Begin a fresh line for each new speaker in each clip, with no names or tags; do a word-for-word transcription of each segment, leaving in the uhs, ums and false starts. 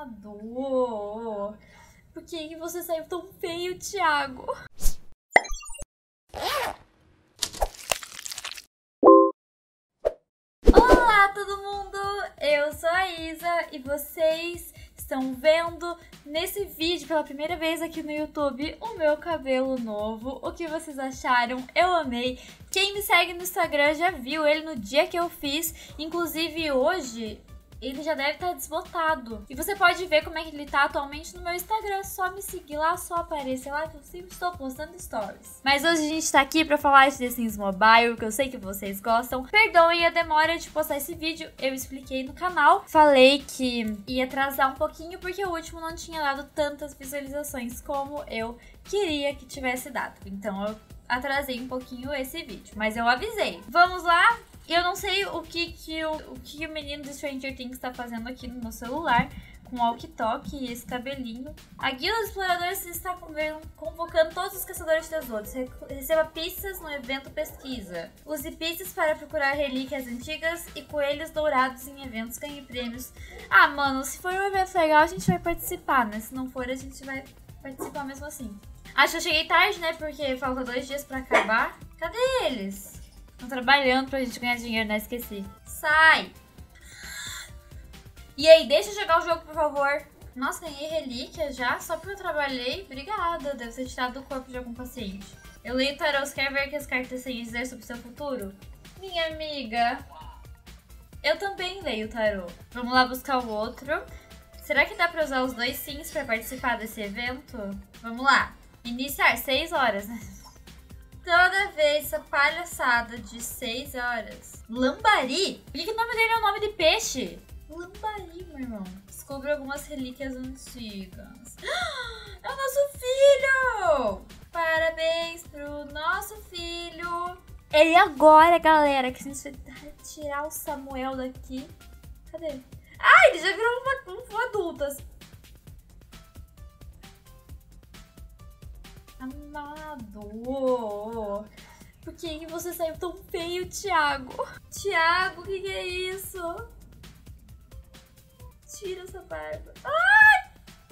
Amado, por que, que você saiu tão feio, Thiago? Olá, todo mundo! Eu sou a Isa e vocês estão vendo nesse vídeo pela primeira vez aqui no YouTube o meu cabelo novo. O que vocês acharam? Eu amei! Quem me segue no Instagram já viu ele no dia que eu fiz, inclusive hoje ele já deve estar desbotado. E você pode ver como é que ele tá atualmente no meu Instagram. Só me seguir lá, só aparecer lá que eu sempre estou postando stories. Mas hoje a gente tá aqui pra falar de The Sims Mobile, que eu sei que vocês gostam. Perdoem a demora de postar esse vídeo, eu expliquei no canal. Falei que ia atrasar um pouquinho porque o último não tinha dado tantas visualizações como eu queria que tivesse dado. Então eu atrasei um pouquinho esse vídeo, mas eu avisei. Vamos lá? Eu não sei o que que o, o, que o menino do Stranger Things está fazendo aqui no meu celular, com o walkie-talkie e esse cabelinho. A Guilda dos Exploradores está convocando todos os caçadores de tesouros. Receba pistas no evento pesquisa. Use pistas para procurar relíquias antigas e coelhos dourados em eventos, ganhe prêmios. Ah, mano, se for um evento legal a gente vai participar, né? Se não for a gente vai participar mesmo assim. Acho que eu cheguei tarde, né? Porque falta dois dias pra acabar. Cadê eles? Estão trabalhando pra gente ganhar dinheiro, né? Esqueci. Sai! E aí, deixa eu jogar o jogo, por favor. Nossa, ganhei relíquia já? Só porque eu trabalhei? Obrigada. Deve ser tirado do corpo de algum paciente. Eu leio tarô. Você quer ver o que as cartas têm a dizer sobre o seu futuro? Minha amiga. Eu também leio tarô. Vamos lá buscar o outro. Será que dá pra usar os dois sims pra participar desse evento? Vamos lá. Iniciar seis horas, né? Toda vez essa palhaçada de seis horas. Lambari? Por que, que o nome dele é o nome de peixe? Lambari, meu irmão. Descubra algumas relíquias antigas. É o nosso filho! Parabéns pro nosso filho. Ele agora, galera, que a gente vai tirar o Samuel daqui. Cadê? Ah, ele já virou uma, um adulto. Amado, por que, que você saiu tão feio, Thiago? Thiago, o que, que é isso? Tira essa barba. Ai!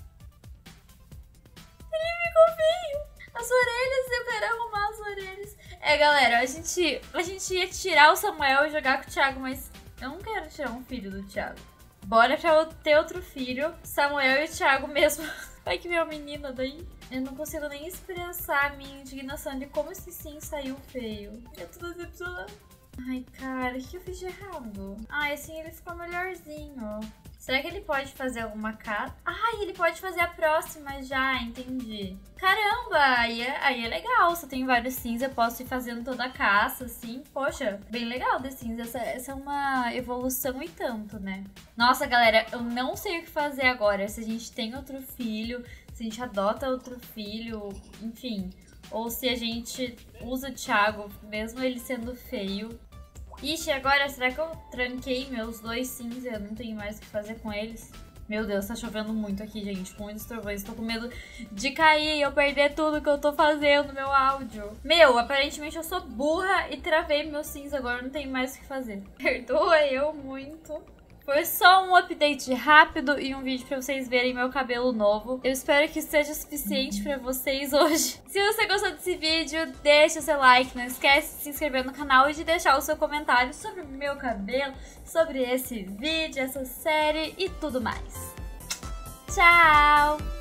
Ele ficou feio. As orelhas, eu quero arrumar as orelhas. É, galera, a gente, a gente ia tirar o Samuel e jogar com o Thiago, mas eu não quero tirar um filho do Thiago. Bora pra eu ter outro filho, Samuel e o Thiago mesmo. Vai que meu menino daí. Eu não consigo nem expressar a minha indignação de como esse sim saiu feio. Eu tô decepcionada. Ai, cara, o que eu fiz de errado? Ah, assim ele ficou melhorzinho. Será que ele pode fazer alguma casa? Ai, ele pode fazer a próxima já, entendi. Caramba, aí é, aí é legal. Se eu tenho vários sims, eu posso ir fazendo toda a caça, assim. Poxa, bem legal The Sims. Essa, essa é uma evolução e tanto, né? Nossa, galera, eu não sei o que fazer agora. Se a gente tem outro filho, se a gente adota outro filho, enfim. Ou se a gente usa o Thiago, mesmo ele sendo feio. Ixi, agora será que eu tranquei meus dois sims e eu não tenho mais o que fazer com eles? Meu Deus, tá chovendo muito aqui, gente, com muitos trovões. Tô com medo de cair e eu perder tudo que eu tô fazendo no meu áudio. Meu, aparentemente eu sou burra e travei meus sims, agora não tenho mais o que fazer. Perdoa eu muito. Foi só um update rápido e um vídeo pra vocês verem meu cabelo novo. Eu espero que seja suficiente pra vocês hoje. Se você gostou desse vídeo, deixa o seu like. Não esquece de se inscrever no canal e de deixar o seu comentário sobre o meu cabelo, sobre esse vídeo, essa série e tudo mais. Tchau!